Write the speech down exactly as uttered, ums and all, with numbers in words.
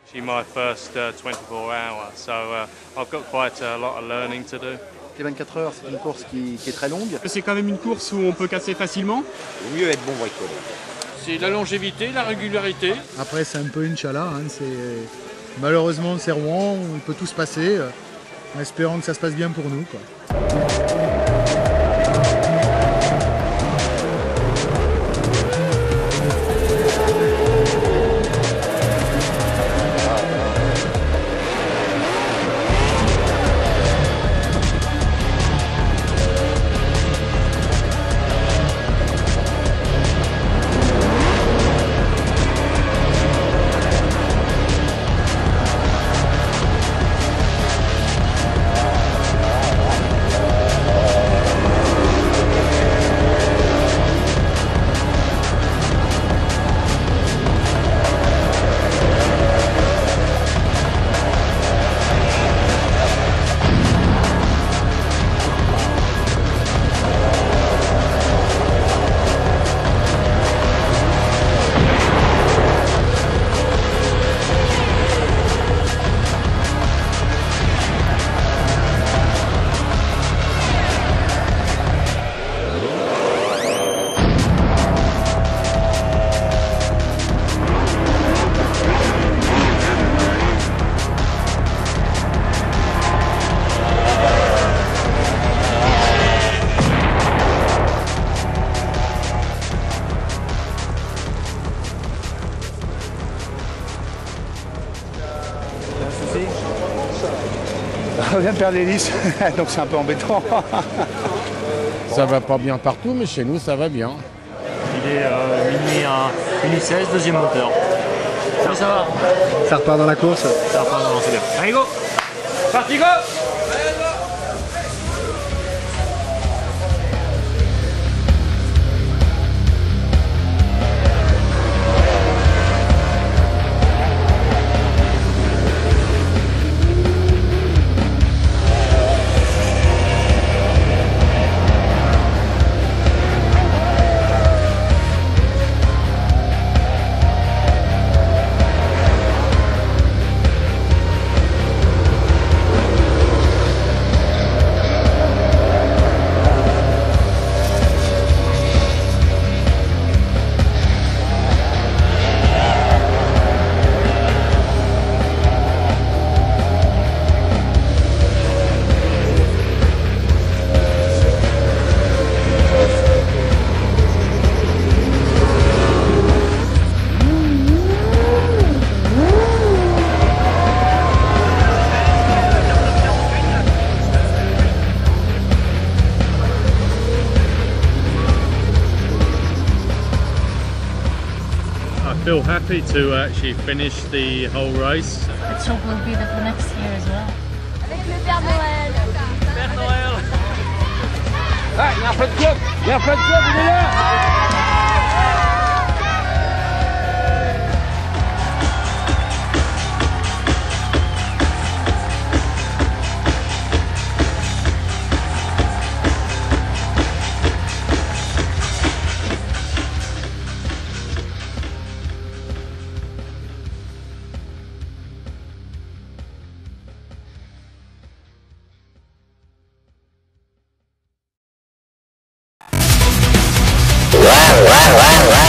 Actually, my first uh, twenty-four hours, so uh, I've got quite a lot of learning to do. Les vingt-quatre heures, c'est une course qui, qui est très longue. C'est quand même une course où on peut casser facilement. Il vaut mieux être bon bricoleur. C'est la longévité, la régularité. Après, c'est un peu Inch'Allah. Hein, malheureusement, c'est Rouen, il peut tout se passer. En espérant que ça se passe bien pour nous, quoi. On vient de perdre l'hélice, donc c'est un peu embêtant. Ça va pas bien partout, mais chez nous, ça va bien. Il est euh, minuit, à minuit seize, deuxième moteur. Ça, ça va. Ça repart dans la course. Ça repart dans la course. Allez, go. Parti, go. I feel happy to actually finish the whole race. Let's hope we'll be there for next year as well. Avec le Père Noël. Père Noël. Ah, il y a un feu de club. Il y a un feu de club, il est là. Wow, wow, wow, wow.